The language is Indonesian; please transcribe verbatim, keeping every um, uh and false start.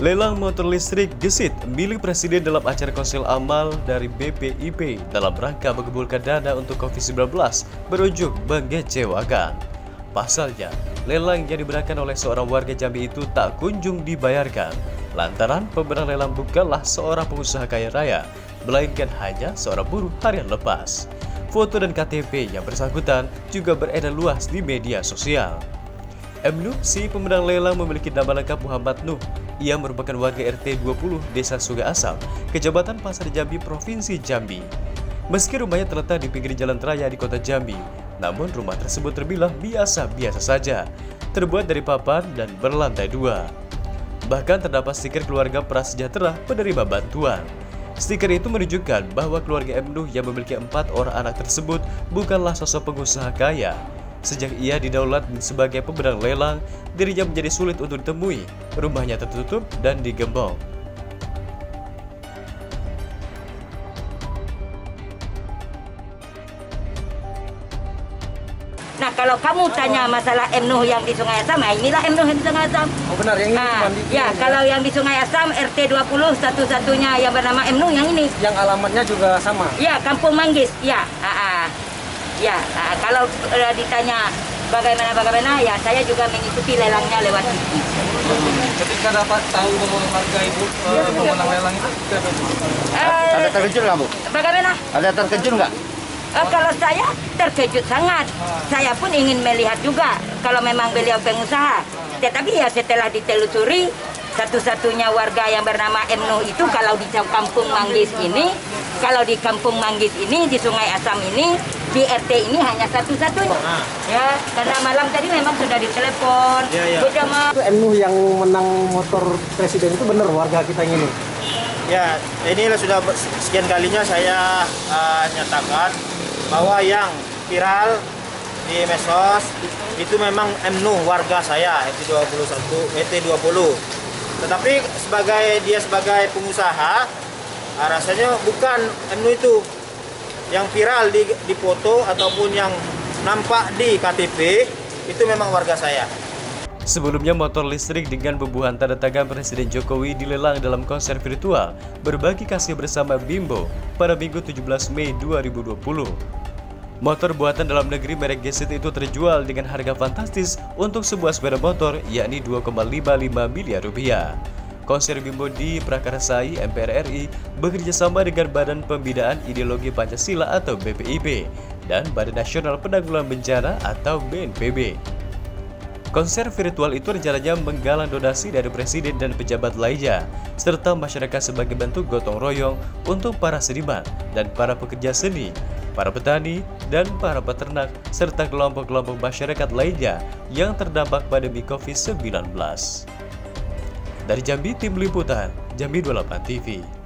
Lelang motor listrik gesit milik Presiden dalam acara konsil amal dari B P I P dalam rangka mengumpulkan dana untuk covid sembilan belas berujung mengecewakan. Pasalnya, lelang yang dimenangkan oleh seorang warga Jambi itu tak kunjung dibayarkan, lantaran pemenang lelang bukanlah seorang pengusaha kaya raya, melainkan hanya seorang buruh harian lepas. Foto dan K T P yang bersangkutan juga beredar luas di media sosial. M. Nuh, si pemenang lelang, memiliki nama lengkap Muhammad Nuh. Ia merupakan warga R T dua puluh Desa Sungai Asam, Kecamatan Pasar Jambi, Provinsi Jambi. Meski rumahnya terletak di pinggir jalan raya di kota Jambi, namun rumah tersebut terbilang biasa-biasa saja, terbuat dari papan dan berlantai dua. Bahkan terdapat stiker keluarga prasejahtera penerima bantuan. Stiker itu menunjukkan bahwa keluarga M. Nuh yang memiliki empat orang anak tersebut bukanlah sosok pengusaha kaya. Sejak ia didaulat sebagai pemenang lelang, dirinya menjadi sulit untuk ditemui. Rumahnya tertutup dan digembok. Nah, kalau kamu tanya masalah M. Nuh yang di Sungai Asam, nah inilah M. Nuh yang di Sungai Asam. Oh benar, yang ini nah, mandi. Ya, kalau yang di Sungai Asam R T dua puluh satu-satunya yang bernama M. Nuh yang ini. Yang alamatnya juga sama. Ya, Kampung Manggis. Ya, ah, ah. Ya, nah, kalau uh, ditanya bagaimana-bagaimana, ya saya juga mengikuti lelangnya lewat T V. Ketika dapat tahu bahwa harga ibu uh, pemenang lelang itu, uh, ada terkejut nggak, Bu? Bagaimana? Ada terkejut nggak? Uh, kalau saya terkejut sangat. Saya pun ingin melihat juga kalau memang beliau pengusaha. Tetapi ya setelah ditelusuri, satu-satunya warga yang bernama M. Nuh itu kalau di Kampung Manggis ini, kalau di Kampung Manggis ini, di Sungai Asam ini, di R T ini hanya satu-satunya. Ya, karena malam tadi memang sudah ditelepon. Ya, ya. Sudah mah. M. Nuh yang menang motor presiden itu benar warga kita ini. Ya, inilah sudah sekian kalinya saya uh, nyatakan bahwa yang viral di medsos itu memang M. Nuh warga saya R T dua puluh satu, R T dua puluh. Tetapi sebagai dia sebagai pengusaha, uh, rasanya bukan M. Nuh itu yang viral di, di foto ataupun yang nampak di K T P itu memang warga saya. Sebelumnya, motor listrik dengan bubuhan tanda tangan Presiden Jokowi dilelang dalam konser virtual Berbagi Kasih Bersama Bimbo pada Minggu tujuh belas Mei dua ribu dua puluh. Motor buatan dalam negeri merek Gesit itu terjual dengan harga fantastis untuk sebuah sepeda motor, yakni dua koma lima lima miliar rupiah. Konser Bimbo diprakarsai M P R R I bekerjasama dengan Badan Pembinaan Ideologi Pancasila atau B P I P dan Badan Nasional Penanggulangan Bencana atau B N P B. Konser virtual itu rencananya menggalang donasi dari Presiden dan pejabat lainnya, serta masyarakat sebagai bentuk gotong royong untuk para seniman dan para pekerja seni, para petani, dan para peternak, serta kelompok-kelompok masyarakat lainnya yang terdampak pandemi covid sembilan belas. Dari Jambi, Tim Liputan, Jambi dua puluh delapan T V.